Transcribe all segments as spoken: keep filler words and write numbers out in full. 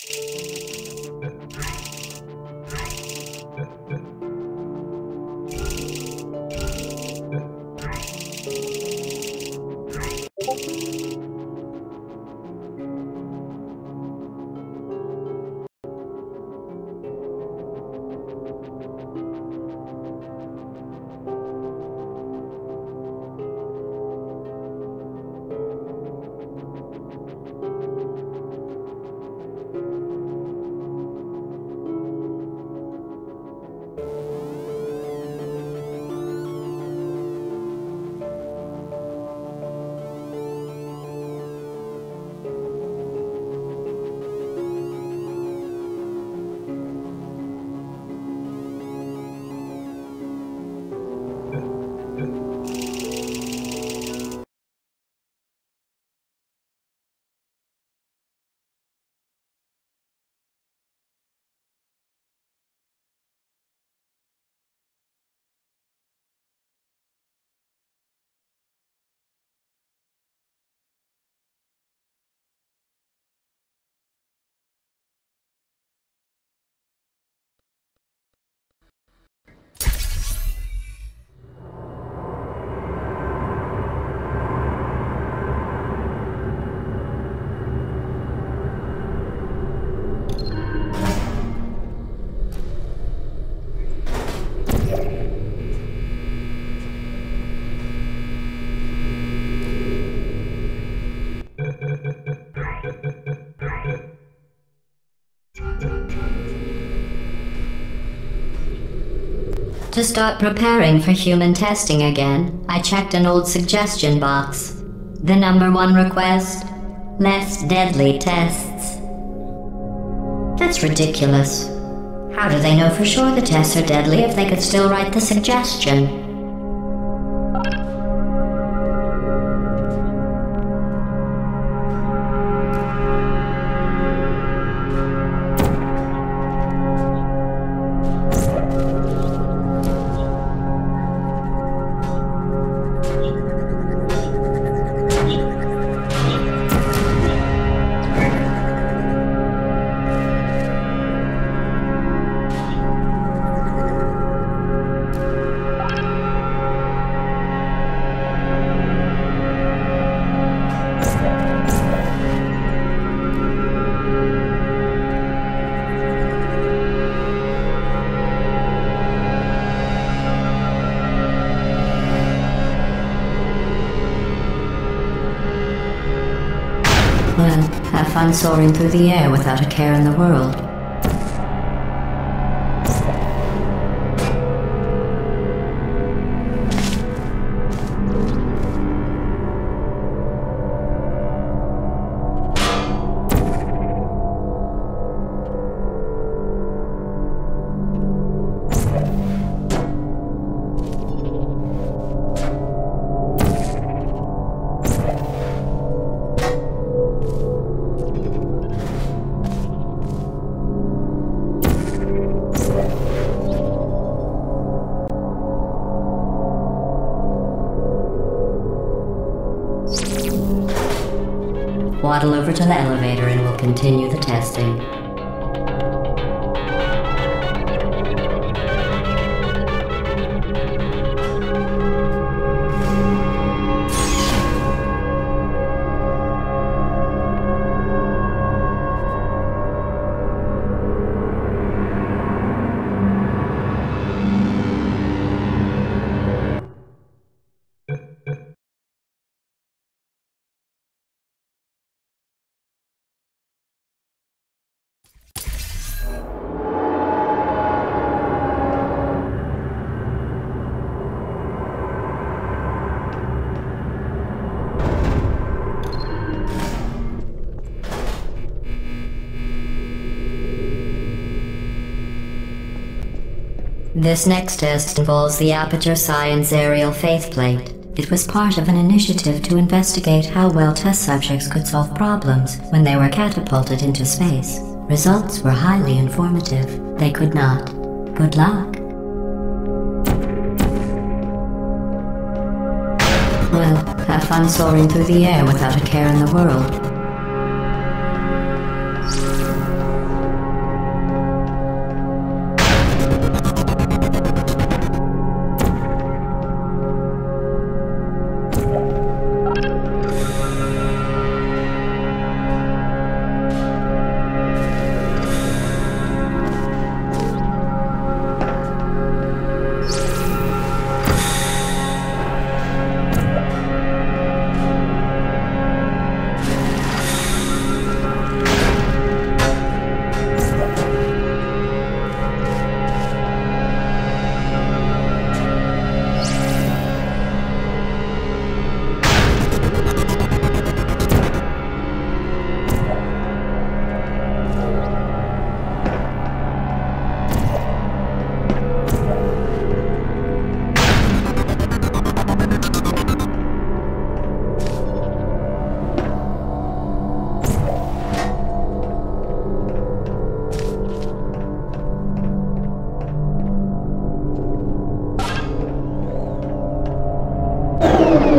To start preparing for human testing again, I checked an old suggestion box. The number one request: less deadly tests. That's ridiculous. How do they know for sure the tests are deadly if they could still write the suggestion? Well, have fun soaring through the air without a care in the world. Waddle over to the elevator and we'll continue the testing. This next test involves the Aperture Science Aerial Faithplate. It was part of an initiative to investigate how well test subjects could solve problems when they were catapulted into space. Results were highly informative. They could not. Good luck. Well, have fun soaring through the air without a care in the world.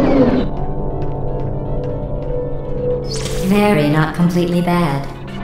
Very not completely bad.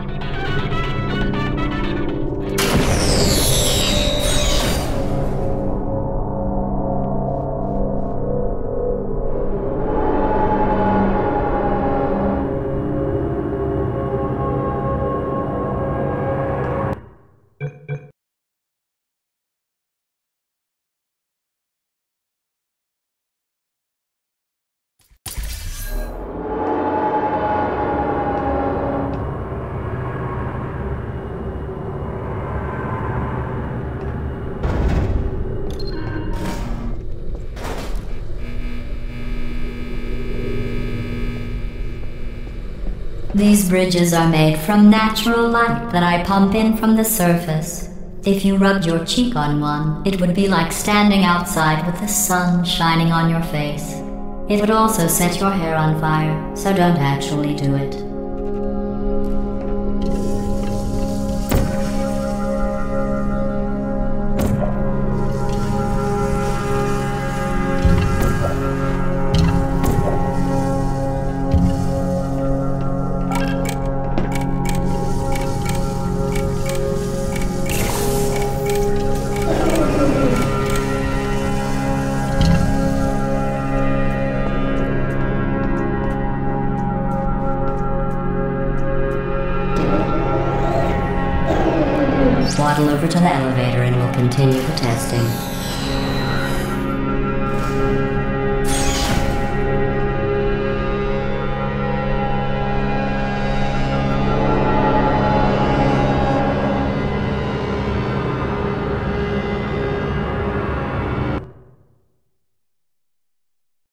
These bridges are made from natural light that I pump in from the surface. If you rubbed your cheek on one, it would be like standing outside with the sun shining on your face. It would also set your hair on fire, so don't actually do it. Waddle over to the elevator and we'll continue the testing.